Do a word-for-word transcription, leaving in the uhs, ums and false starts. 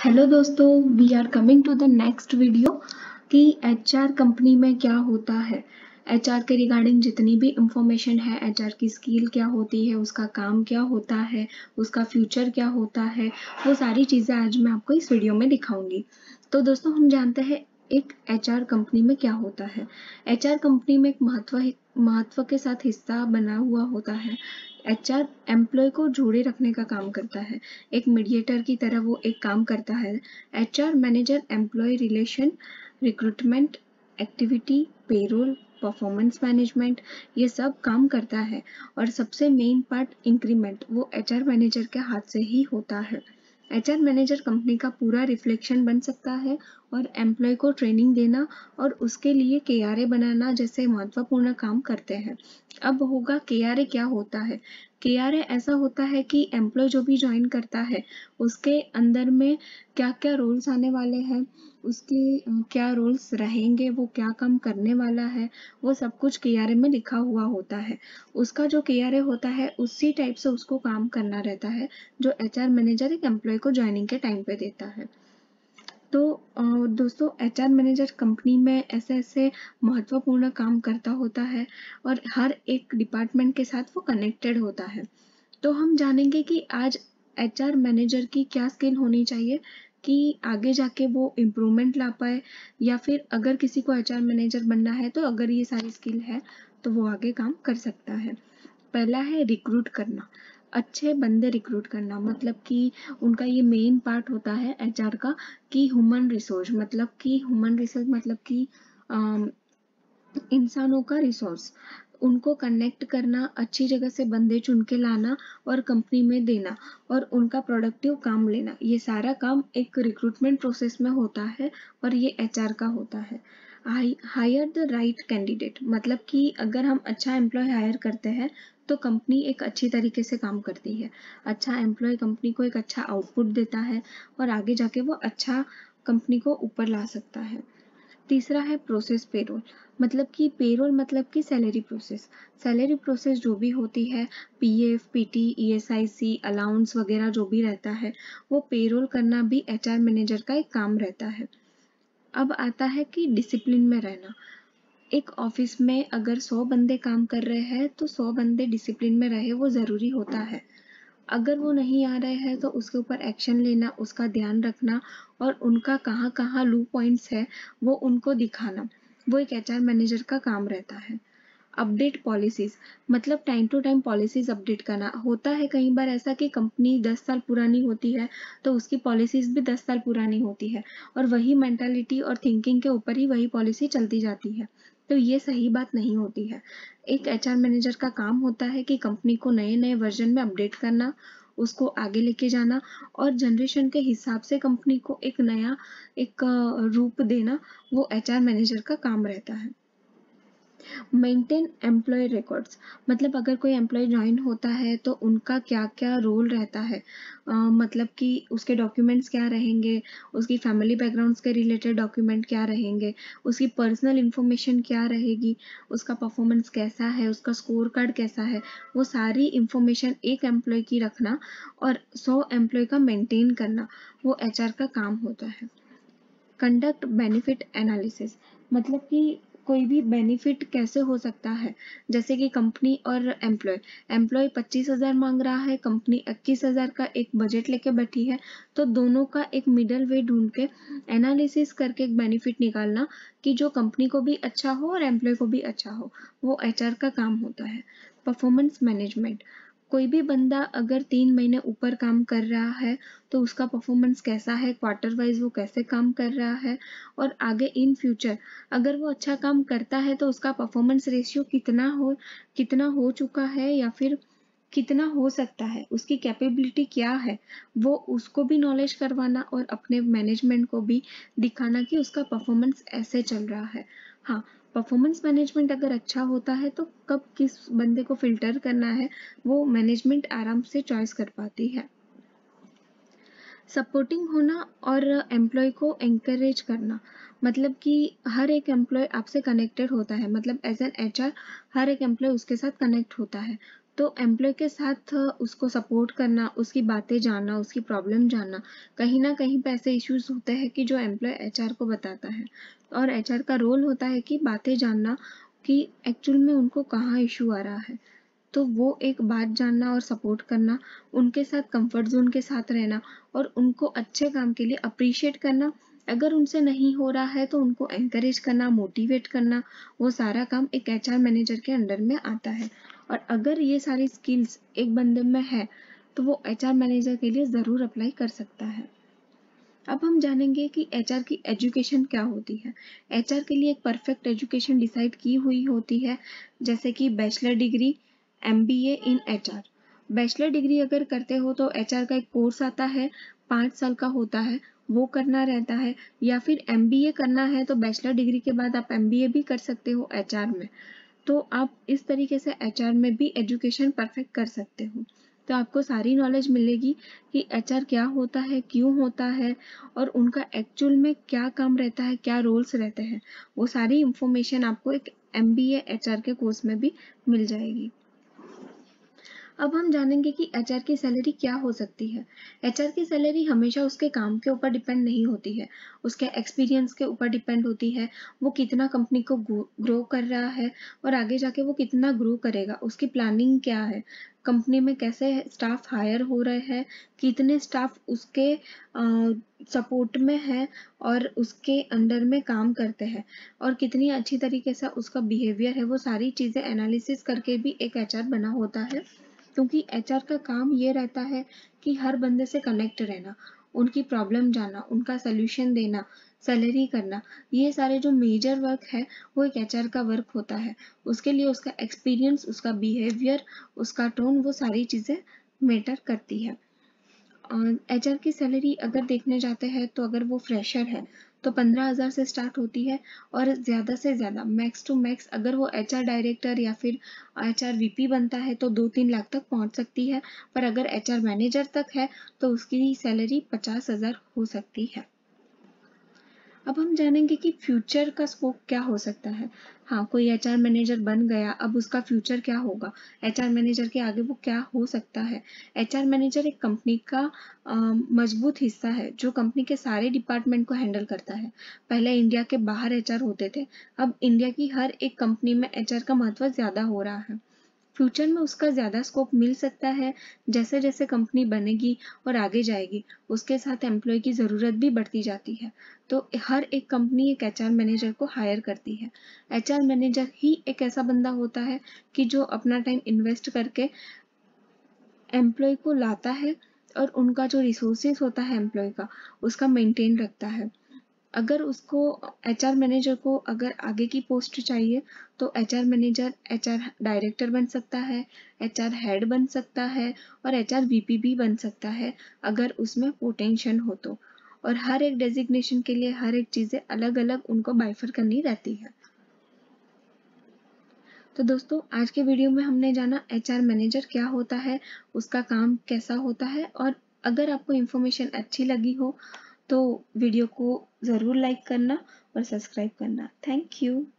Hello दोस्तों, we are coming to the next video कि HR company में क्या होता है। एचआर के रिगार्डिंग जितनी भी इंफॉर्मेशन है, एचआर की स्किल क्या होती है, उसका काम क्या होता है, उसका फ्यूचर क्या होता है, वो सारी चीज़ें आज मैं आपको इस वीडियो में दिखाऊंगी। तो दोस्तों, हम जानते हैं एक एचआर कंपनी में क्या होता है। एचआर कंपनी में एक महत्व महत्व के साथ हिस्सा बना हुआ होता है। एचआर एम्प्लॉय को जोड़े रखने का काम करता है, एक मीडिएटर की तरह वो एक काम करता है। HR manager employ relation, recruitment, activity, payroll, performance management, ये सब काम करता है। और सबसे मेन पार्ट इंक्रीमेंट वो एचआर मैनेजर के हाथ से ही होता है। एचआर मैनेजर कंपनी का पूरा रिफ्लेक्शन बन सकता है और एम्प्लॉय को ट्रेनिंग देना और उसके लिए केआरए बनाना जैसे महत्वपूर्ण काम करते हैं। अब होगा केआरए क्या होता है। केआरए ऐसा होता है कि एम्प्लॉय जो भी ज्वाइन करता है उसके अंदर में क्या क्या रोल्स आने वाले हैं, उसके क्या रोल्स रहेंगे, वो क्या काम करने वाला है, वो सब कुछ केआरए में लिखा हुआ होता है। उसका जो केआरए होता है उसी टाइप से उसको काम करना रहता है जो एचआर मैनेजर एक एम्प्लॉय को ज्वाइनिंग के टाइम पे देता है। तो दोस्तों, एचआर मैनेजर कंपनी में ऐसे ऐसे महत्वपूर्ण काम करता होता है और हर एक डिपार्टमेंट के साथ वो कनेक्टेड होता है। तो हम जानेंगे कि आज एचआर मैनेजर की क्या स्किल होनी चाहिए कि आगे जाके वो इम्प्रूवमेंट ला पाए, या फिर अगर किसी को एचआर मैनेजर बनना है तो अगर ये सारी स्किल है तो वो आगे काम कर सकता है। पहला है रिक्रूट करना, अच्छे बंदे रिक्रूट करना, मतलब कि उनका ये मेन पार्ट होता है एचआर का कि ह्यूमन रिसोर्स, मतलब कि ह्यूमन रिसोर्स मतलब कि इंसानों का रिसोर्स, उनको कनेक्ट करना, अच्छी जगह से बंदे चुन के लाना और कंपनी में देना और उनका प्रोडक्टिव काम लेना, ये सारा काम एक रिक्रूटमेंट प्रोसेस में होता है और ये एचआर का होता है। हायर द राइट कैंडिडेट, मतलब कि अगर हम अच्छा एम्प्लॉय हायर करते हैं तो कंपनी एक अच्छी तरीके से काम करती है। अच्छा एम्प्लॉय कंपनी को एक अच्छा आउटपुट देता है और आगे जाके वो अच्छा कंपनी को ऊपर ला सकता है। तीसरा है प्रोसेस पेरोल, मतलब कि पेरोल मतलब कि सैलरी प्रोसेस। सैलरी प्रोसेस जो भी होती है, पीएफ, पीटी, ईएसआईसी, अलाउंस वगैरह जो भी रहता है, वो पेरोल करना भी एचआर मैनेजर का एक काम रहता है। अब आता है कि डिसिप्लिन में रहना। एक ऑफिस में अगर सौ बंदे काम कर रहे हैं तो सौ बंदे डिसिप्लिन में रहे, वो ज़रूरी होता है। अगर वो नहीं आ रहे हैं तो उसके ऊपर एक्शन लेना, उसका ध्यान रखना और उनका कहाँ कहाँ लू पॉइंट्स है वो उनको दिखाना, वो एक एचआर मैनेजर का काम रहता है। अपडेट पॉलिसीज, मतलब time to time policies update करना। होता है कई बार ऐसा कि कंपनी दस साल पुरानी होती है तो उसकी पॉलिसीज भी दस साल पुरानी होती है और वही मेंटालिटी और थिंकिंग के ऊपर ही वही पॉलिसी चलती जाती है, तो ये सही बात नहीं होती है। एक एचआर मैनेजर का काम होता है कि कंपनी को नए नए वर्जन में अपडेट करना, उसको आगे लेके जाना और जनरेशन के हिसाब से कंपनी को एक नया एक रूप देना, वो एचआर मैनेजर का काम रहता है। मेंटेन एम्प्लॉय रिकॉर्ड्स, मतलब अगर कोई एम्प्लॉय ज्वाइन होता है तो उनका क्या क्या रोल रहता है, आ, मतलब कि उसके डॉक्यूमेंट्स क्या रहेंगे, उसकी फैमिली बैकग्राउंड्स के रिलेटेड डॉक्यूमेंट क्या रहेंगे, उसकी पर्सनल इंफॉर्मेशन क्या रहेगी, उसका परफॉर्मेंस कैसा है, उसका स्कोर कार्ड कैसा है, वो सारी इंफॉर्मेशन एक एम्प्लॉय की रखना और सौ एम्प्लॉय का मेंटेन करना, वो एचआर का काम होता है। कंडक्ट बेनिफिट एनालिसिस, मतलब कि कोई भी बेनिफिट कैसे हो सकता है, जैसे कि कंपनी और एम्प्लॉय एम्प्लॉय पच्चीस हजार मांग रहा है, कंपनी इक्कीस हजार का एक बजट लेके बैठी है, तो दोनों का एक मिडल वे ढूंढ के एनालिसिस करके एक बेनिफिट निकालना कि जो कंपनी को भी अच्छा हो और एम्प्लॉय को भी अच्छा हो, वो एचआर का काम होता है। परफॉर्मेंस मैनेजमेंट, कोई भी बंदा अगर तीन महीने ऊपर काम कर रहा है तो उसका परफॉर्मेंस कैसा है, क्वार्टर वाइज वो कैसे काम कर रहा है और आगे इन फ्यूचर अगर वो अच्छा काम करता है तो उसका परफॉर्मेंस रेशियो कितना हो कितना हो चुका है या फिर कितना हो सकता है, उसकी कैपेबिलिटी क्या है, वो उसको भी नॉलेज करवाना और अपने मैनेजमेंट को भी दिखाना कि उसका परफॉर्मेंस ऐसे चल रहा है। हाँ, परफॉर्मेंस मैनेजमेंट अगर अच्छा होता है तो कब किस बंदे को फिल्टर करना है वो मैनेजमेंट आराम से चॉइस कर पाती है। सपोर्टिंग होना और एम्प्लॉय को एंकरेज करना, मतलब कि हर एक एम्प्लॉय आपसे कनेक्टेड होता है, मतलब एज एन एचआर हर एक एम्प्लॉय उसके साथ कनेक्ट होता है, तो एम्प्लॉय के साथ उसको सपोर्ट करना, उसकी बातें जानना, उसकी प्रॉब्लम जानना, कहीं न कहीं पे ऐसे इश्यूज़ होते हैं कि जो एम्प्लॉय एचआर को बताता है और एचआर का रोल होता है कि बातें जानना कि एक्चुअल में उनको कहाँ इश्यू आ रहा है। तो वो एक बात जानना और सपोर्ट करना, उनके साथ कंफर्ट ज़ोन के साथ रहना और उनको अच्छे काम के लिए अप्रिशिएट करना। अगर उनसे नहीं हो रहा है तो उनको एनकरेज करना, मोटिवेट करना, वो सारा काम एक एचआर मैनेजर के अंडर में आता है। और अगर ये सारी स्किल्स एक बंदे में है, तो वो एचआर मैनेजर के लिए ज़रूर अप्लाई कर सकता है। अब हम जानेंगे कि एचआर की एजुकेशन क्या होती है। एचआर के लिए एक परफेक्ट एजुकेशन डिसाइड की हुई होती है, जैसे कि bachelor degree, MBA in HR. Bachelor degree अगर करते हो तो एचआर का एक कोर्स आता है, पाँच साल का होता है, वो करना रहता है। या फिर एमबीए करना है तो बैचलर डिग्री के बाद आप एमबीए भी कर सकते हो एचआर में। तो आप इस तरीके से एचआर में भी एजुकेशन परफेक्ट कर सकते हो। तो आपको सारी नॉलेज मिलेगी कि एचआर क्या होता है, क्यों होता है और उनका एक्चुअल में क्या काम रहता है, क्या रोल्स रहते हैं। वो सारी इन्फॉर्मेशन आपको एक एमबीए एचआर के कोर्स में भी मिल जाएगी। अब हम जानेंगे कि एचआर की सैलरी क्या हो सकती है। एचआर की सैलरी हमेशा उसके काम के ऊपर डिपेंड नहीं होती है, उसके एक्सपीरियंस के ऊपर डिपेंड होती है। वो कितना कंपनी को ग्रो कर रहा है और आगे जाके वो कितना ग्रो करेगा, उसकी प्लानिंग क्या है, कंपनी में कैसे स्टाफ हायर हो रहे हैं, कितने स्टाफ उसके सपोर्ट में है और उसके अंडर में काम करते हैं और कितनी अच्छी तरीके से उसका बिहेवियर है। वो सारी चीज़ें एनालिसिस करके भी एक एचआर बना होता है, क्योंकि एचआर का काम ये रहता है कि हर बंदे से कनेक्ट रहना, उनकी प्रॉब्लम जानना, उनका सॉल्यूशन देना, सैलरी करना, ये सारे जो मेजर वर्क है वो एक एचआर का वर्क होता है। उसके लिए उसका एक्सपीरियंस, उसका बिहेवियर, उसका टोन, वो सारी चीज़ें मैटर करती है। एचआर की सैलरी अगर देखने जाते हैं तो अगर वो फ्रेशर है तो पंद्रह हज़ार से स्टार्ट होती है और ज़्यादा से ज़्यादा मैक्स टू मैक्स अगर वो एचआर डायरेक्टर या फिर एचआर वीपी बनता है तो दो तीन लाख तक पहुंच सकती है। पर अगर एचआर मैनेजर तक है तो उसकी सैलरी पचास हज़ार हो सकती है। अब हम जानेंगे कि फ्यूचर का स्कोप क्या हो सकता है। हाँ, कोई एचआर मैनेजर बन गया, अब उसका फ्यूचर क्या होगा, एचआर मैनेजर के आगे वो क्या हो सकता है। एचआर मैनेजर एक कंपनी का अ, मजबूत हिस्सा है जो कंपनी के सारे डिपार्टमेंट को हैंडल करता है। पहले इंडिया के बाहर एचआर होते थे, अब इंडिया की हर एक कंपनी में एचआर का महत्व ज़्यादा हो रहा है। फ्यूचर में उसका ज़्यादा स्कोप मिल सकता है। जैसे जैसे कंपनी बनेगी और आगे जाएगी, उसके साथ एम्प्लॉय की ज़रूरत भी बढ़ती जाती है। तो हर एक कंपनी एक एचआर मैनेजर को हायर करती है। एचआर मैनेजर ही एक ऐसा बंदा होता है कि जो अपना टाइम इन्वेस्ट करके एम्प्लॉय को लाता है और उनका जो रिसोर्सेज होता है एम्प्लॉय का, उसका मेंटेन रखता है। अगर उसको एचआर मैनेजर को अगर आगे की पोस्ट चाहिए तो एचआर मैनेजर एचआर डायरेक्टर बन सकता है, एचआर हेड बन सकता है और एचआर वीपी भी बन सकता है अगर उसमें पोटेंशियल हो तो। और हर एक डेजिग्नेशन के लिए हर एक चीज़ें अलग-अलग उनको बाइफर करनी रहती है। तो दोस्तों, आज के वीडियो में हमने जाना एचआर मैनेजर क्या होता है, उसका काम कैसा होता है। और अगर आपको इन्फॉर्मेशन अच्छी लगी हो तो वीडियो को ज़रूर लाइक करना और सब्सक्राइब करना। Thank you.